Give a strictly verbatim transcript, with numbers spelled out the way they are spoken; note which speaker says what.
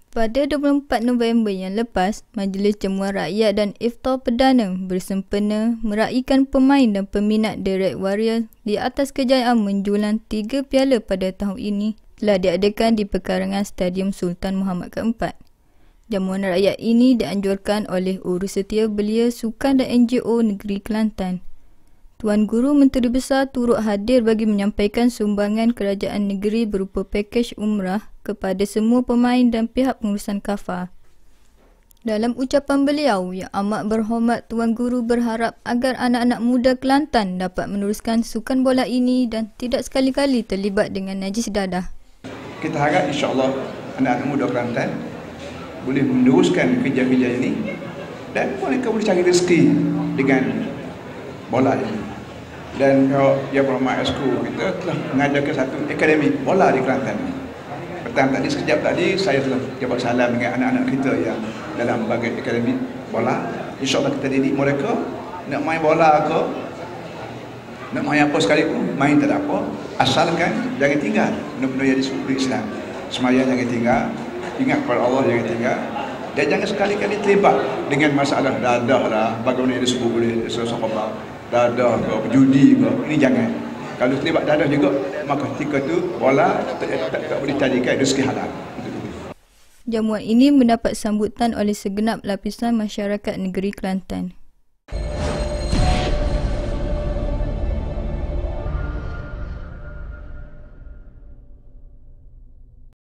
Speaker 1: Pada dua puluh empat November yang lepas, Majlis Jamuan Rakyat dan Iftar Perdana bersempena meraihkan pemain dan peminat Direct Warriors di atas kejayaan menjulang tiga piala pada tahun ini telah diadakan di pekarangan Stadium Sultan Muhammad keempat. Jamuan rakyat ini dianjurkan oleh Urusetia Belia Sukan dan N G O Negeri Kelantan. Tuan Guru Menteri Besar turut hadir bagi menyampaikan sumbangan kerajaan negeri berupa pakej umrah kepada semua pemain dan pihak pengurusan kafar. Dalam ucapan beliau yang amat berhormat, Tuan Guru berharap agar anak-anak muda Kelantan dapat meneruskan sukan bola ini dan tidak sekali-kali terlibat dengan najis dadah.
Speaker 2: Kita harap insya-Allah anak-anak muda Kelantan boleh meneruskan kerja-kerja ini dan mereka boleh cari rezeki dengan bola ini. Dan Yang Berhormat Esko kita telah mengadakan satu akademi bola di Kelantan. Petang tadi, sekejap tadi, saya telah jawab salam dengan anak-anak kita yang dalam bagai akademi bola. InsyaAllah kita didik mereka nak main bola ke, nak main apa sekalipun, main tak ada apa, asalkan jangan tinggal benda-benda yang disebut Islam. Sembahyang jangan tinggal, ingat kepada Allah jangan tinggal, dan jangan sekali-kali terlibat dengan masalah dadah lah, bagaimana yang disebut oleh sahabat, dadah ke, judi ke, ini jangan. Kalau terlibat dadah juga, maka ketika tu bola tak, tak, tak boleh jadikan rezeki halal.
Speaker 1: Jamuan ini mendapat sambutan oleh segenap lapisan masyarakat negeri Kelantan.